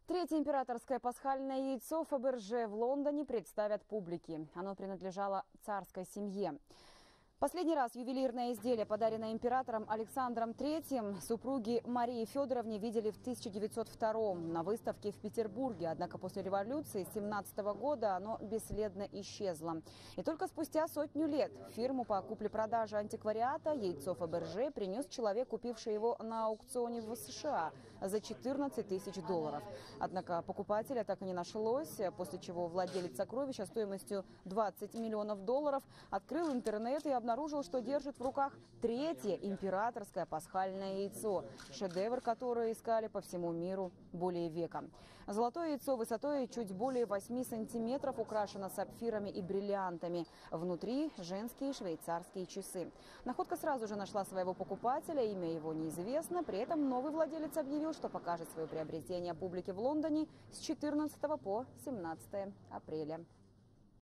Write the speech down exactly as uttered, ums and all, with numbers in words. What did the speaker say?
Третье императорское пасхальное яйцо Фаберже в Лондоне представят публике. Оно принадлежало царской семье. Последний раз ювелирное изделие, подаренное императором Александром Третьим, супруги Марии Федоровне видели в тысяча девятьсот втором на выставке в Петербурге. Однако после революции тысяча девятьсот семнадцатого года оно бесследно исчезло. И только спустя сотню лет фирму по купле-продаже антиквариата яйцо Фаберже принес человек, купивший его на аукционе в США за четырнадцать тысяч долларов. Однако покупателя так и не нашлось, после чего владелец сокровища стоимостью двадцать миллионов долларов открыл интернет и обнаружил, обнаружил, что держит в руках третье императорское пасхальное яйцо. Шедевр, который искали по всему миру более века. Золотое яйцо высотой чуть более восьми сантиметров украшено сапфирами и бриллиантами. Внутри женские швейцарские часы. Находка сразу же нашла своего покупателя, имя его неизвестно. При этом новый владелец объявил, что покажет свое приобретение публике в Лондоне с четырнадцатого по семнадцатое апреля.